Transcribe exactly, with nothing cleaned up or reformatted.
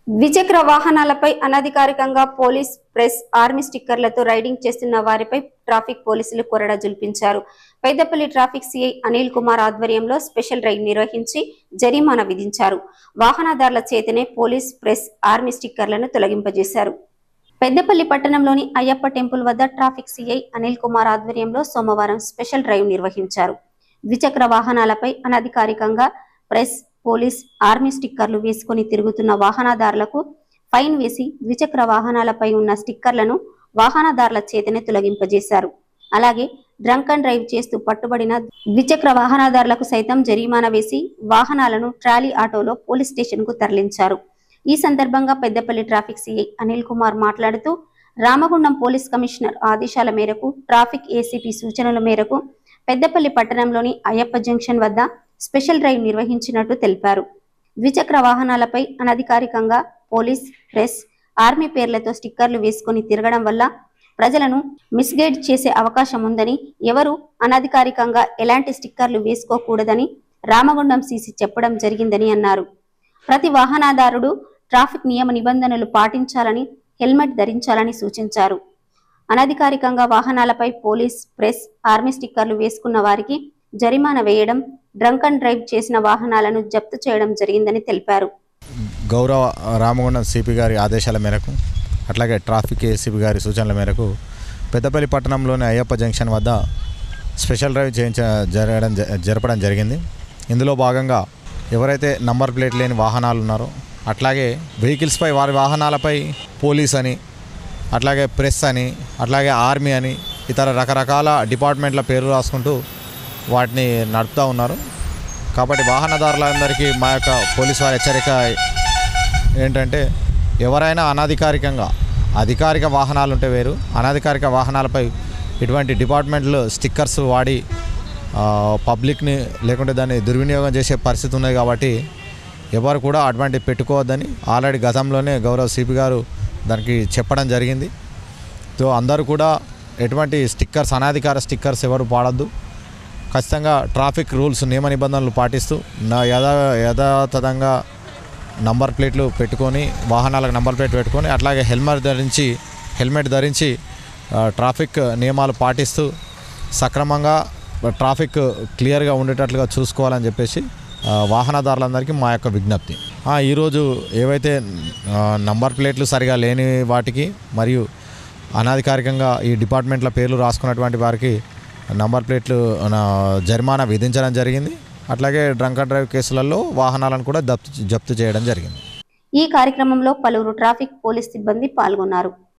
ద్విచక్ర వాహనాలపై అనధికారికంగా పోలీస్, ప్రెస్, ఆర్మీ స్టిక్కర్లతో రైడింగ్ చేస్తున్న వారిపై ట్రాఫిక్ పోలీసులు కొరడా జుల్పించారు. పెద్దపల్లి ట్రాఫిక్ సిఐ అనిల్ కుమార్ ఆధ్వర్యంలో స్పెషల్ రైడ్ నిర్వహించి జరిమానా విధించారు. వాహనదారుల చేతనే పోలీస్, ప్రెస్, ఆర్మీ స్టిక్కర్లను తొలగింపజేశారు. పెద్దపల్లి పట్టణంలోని అయ్యప్ప టెంపుల్ వద్ద ట్రాఫిక్ సిఐ అనిల్ కుమార్ ఆధ్వర్యంలో సోమవారం స్పెషల్ డ్రైవ్ నిర్వహించారు. ద్విచక్ర వాహనాలపై అనధికారికంగా ప్రెస్, పోలీస్, ఆర్మీ స్టిక్కర్లు వేసుకుని తిరుగుతున్న వాహనదారులకు ఫైన్ వేసి ద్విచక్ర వాహనాలపై ఉన్న స్టిక్కర్లను వాహనదారుల చేతనే తొలగింపజేశారు. అలాగే డ్రంక్ అండ్ డ్రైవ్ చేస్తూ పట్టుబడిన ద్విచక్ర వాహనదారులకు సైతం జరిమానా వేసి వాహనాలను ట్రాలీ ఆటోలో పోలీస్ స్టేషన్ కు తరలించారు. ఈ సందర్భంగా పెద్దపల్లి ట్రాఫిక్ సిఐ అనిల్ కుమార్ మాట్లాడుతూ, రామగుండం పోలీస్ కమిషనర్ ఆదేశాల మేరకు, ట్రాఫిక్ ఏసీపీ సూచనల మేరకు పెద్దపల్లి పట్టణంలోని అయ్యప్ప జంక్షన్ వద్ద స్పెషల్ డ్రైవ్ నిర్వహించినట్టు తెలిపారు. ద్విచక్ర వాహనాలపై అనధికారికంగా పోలీస్, ప్రెస్, ఆర్మీ పేర్లతో స్టిక్కర్లు వేసుకుని తిరగడం వల్ల ప్రజలను మిస్గైడ్ చేసే అవకాశం ఉందని, ఎవరు అనధికారికంగా ఎలాంటి స్టిక్కర్లు వేసుకోకూడదని రామగుండం సీసీ చెప్పడం జరిగిందని అన్నారు. ప్రతి వాహనదారుడు ట్రాఫిక్ నియమ నిబంధనలు పాటించాలని, హెల్మెట్ ధరించాలని సూచించారు. అనధికారికంగా వాహనాలపై పోలీస్, ప్రెస్, ఆర్మీ స్టిక్కర్లు వేసుకున్న వారికి జరిమానా వేయడం, డ్రంక్ అండ్ డ్రైవ్ చేసిన వాహనాలను జప్తు చేయడం జరిగిందని తెలిపారు. గౌరవ రామగుండం సిపి గారి ఆదేశాల మేరకు, అట్లాగే ట్రాఫిక్ ఏసీపీ గారి సూచనల మేరకు పెద్దపల్లి పట్టణంలోని అయ్యప్ప జంక్షన్ వద్ద స్పెషల్ డ్రైవ్ చేయించ జరగడం జరపడం జరిగింది. ఇందులో భాగంగా ఎవరైతే నంబర్ ప్లేట్ లేని వాహనాలు ఉన్నారో, అట్లాగే వెహికల్స్పై వారి వాహనాలపై పోలీస్ అని, అట్లాగే ప్రెస్ అని, అట్లాగే ఆర్మీ అని ఇతర రకరకాల డిపార్ట్మెంట్ల పేర్లు రాసుకుంటూ వాటిని నడుపుతూ ఉన్నారు. కాబట్టి వాహనదారులందరికీ మా యొక్క పోలీసు వారి హెచ్చరిక ఏంటంటే, ఎవరైనా అనధికారికంగా, అధికారిక వాహనాలు ఉంటే వేరు, అనధికారిక వాహనాలపై ఇటువంటి డిపార్ట్మెంట్లు స్టిక్కర్స్ వాడి పబ్లిక్ని లేకుంటే దాన్ని దుర్వినియోగం చేసే పరిస్థితి ఉన్నది. కాబట్టి ఎవరు కూడా అటువంటి పెట్టుకోవద్దని ఆల్రెడీ గతంలోనే గౌరవ సిపి గారు దానికి చెప్పడం జరిగింది. సో అందరూ కూడా ఎటువంటి స్టిక్కర్స్, అనధికార స్టిక్కర్స్ ఎవరు పాడద్దు. ఖచ్చితంగా ట్రాఫిక్ రూల్స్, నియమ నిబంధనలు పాటిస్తూ నా యథా యథాతథంగా నంబర్ ప్లేట్లు పెట్టుకొని, వాహనాలకు నంబర్ ప్లేట్ పెట్టుకొని, అట్లాగే హెల్మెట్ ధరించి హెల్మెట్ ధరించి ట్రాఫిక్ నియమాలు పాటిస్తూ సక్రమంగా ట్రాఫిక్ క్లియర్గా ఉండేటట్లుగా చూసుకోవాలని చెప్పేసి వాహనదారులందరికీ మా యొక్క విజ్ఞప్తి. ఈరోజు ఏవైతే నంబర్ ప్లేట్లు సరిగా లేని వాటికి మరియు అనధికారికంగా ఈ డిపార్ట్మెంట్ల పేర్లు రాసుకున్నటువంటి వారికి నంబర్ ప్లేట్లు జరిమానా విధించడం జరిగింది. అట్లాగే డ్రంక్ అండ్ డ్రైవ్ కేసులలో వాహనాలను కూడా జప్తు జప్తు చేయడం జరిగింది. ఈ కార్యక్రమంలో పలువురు ట్రాఫిక్ పోలీస్ సిబ్బంది పాల్గొన్నారు.